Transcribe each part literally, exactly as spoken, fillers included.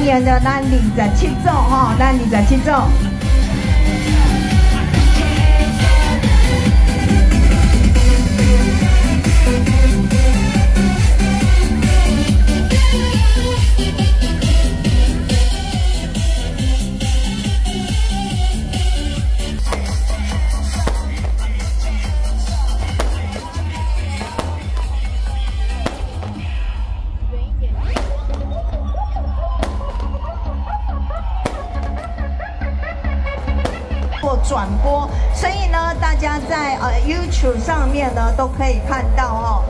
边的咱二十七组吼，咱二十七组。 做转播，所以呢，大家在呃 YouTube 上面呢都可以看到哦。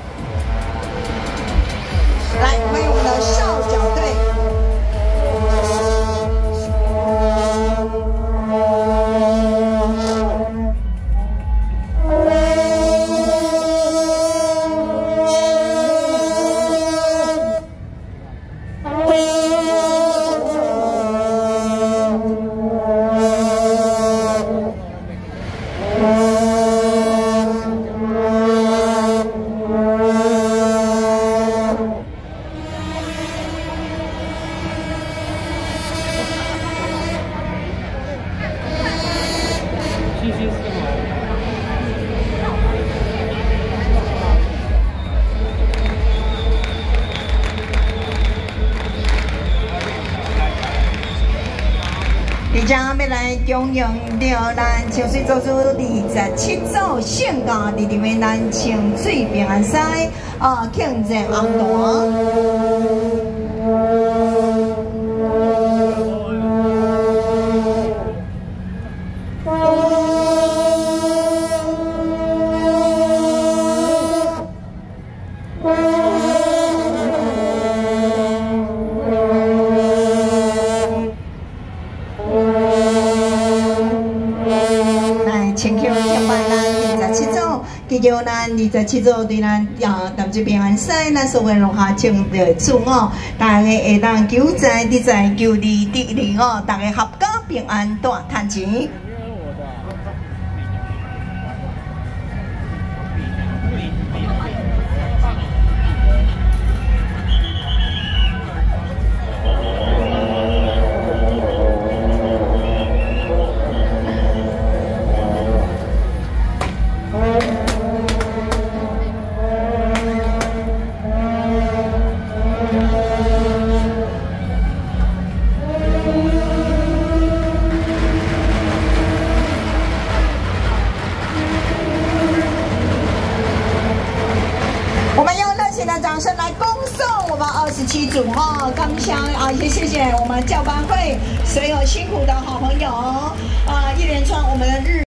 来，欢迎我们的少角队。 谢谢师傅。 即将要来恭迎着咱清水组组二十七组性格伫伫为咱清水平安赛啊庆祝红团。 请求敬拜咱二十七组，祈求咱二十七组对咱啊淡水平安赛，咱所有龙虾请着主哦，大家会当求财得财，求利得利哦，大家合家平安大赚钱。 我们用热情的掌声来恭送我们二十七组哈，刚香啊，也谢谢我们教班会所有辛苦的好朋友啊，一连串我们的日。